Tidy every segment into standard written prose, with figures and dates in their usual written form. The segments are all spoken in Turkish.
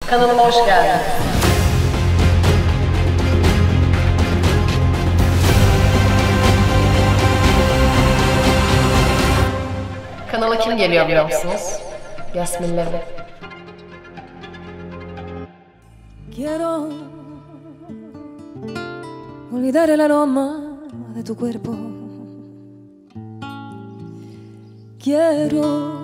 Kanalıma hoş geldiniz. Kanala kim geliyor biliyor musunuz? Yasmin Levi. Quiero olvidar el aroma de tu cuerpo. Quiero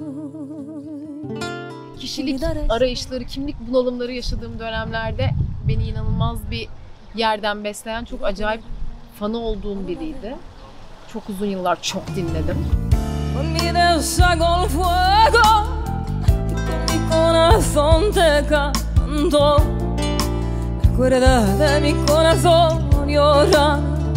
Kişilik arayışları, kimlik bunalımları yaşadığım dönemlerde beni inanılmaz bir yerden besleyen, çok acayip fanı olduğum biriydi. Çok uzun yıllar çok dinledim. con mi dedos hago el fuego y con mi corazón te canto. Recuerda de mi corazón llorar.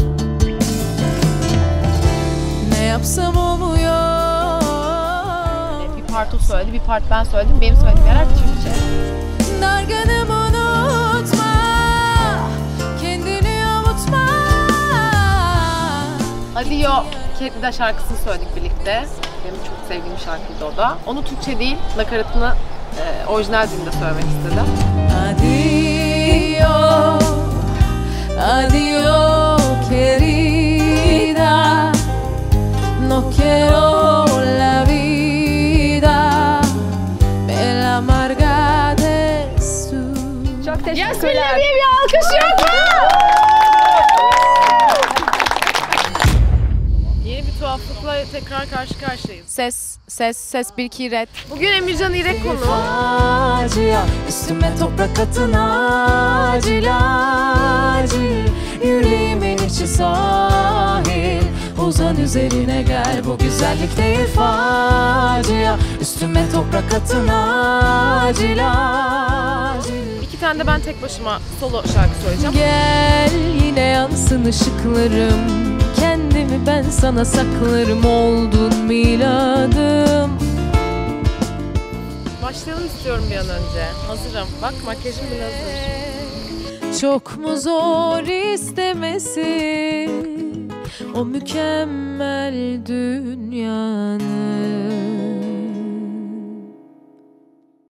Ne yapsam olmuyor. Bir part o söyledi, bir part ben söyledim. Benim söylediğim yerler Türkçe. Dargınım unutma, kendini avutma. Adio Ketli'de şarkısını söyledik birlikte. Benim çok sevdiğim şarkıydı o da. Onu Türkçe değil, nakaratını orijinal dilinde söylemek istedim. Adio, adio querida, no quiero la vida, me la amarga de su. Çok teşekkürler. Yasmin Levi'ye bir alkış yok mu? Yeni bir tuhaflıkla tekrar karşı karşıyayız. Ses 1-2 red. Bugün Emircan İrek konu. Acıya, üstüme toprak atın acil acil. Yüreğimin içi sahil, uzan üzerine gel, bu güzellik değil facia. Üstüme toprak atın acil acil. 2 tane de ben tek başıma solo şarkı söyleyeceğim. Gel yine yansın ışıklarım, kendimi ben sana saklarım, oldun miladım. Başlayalım istiyorum bir an önce. Hazırım. Bak makyajım bile hazır. Çok mu zor istemesi o mükemmel dünyanın?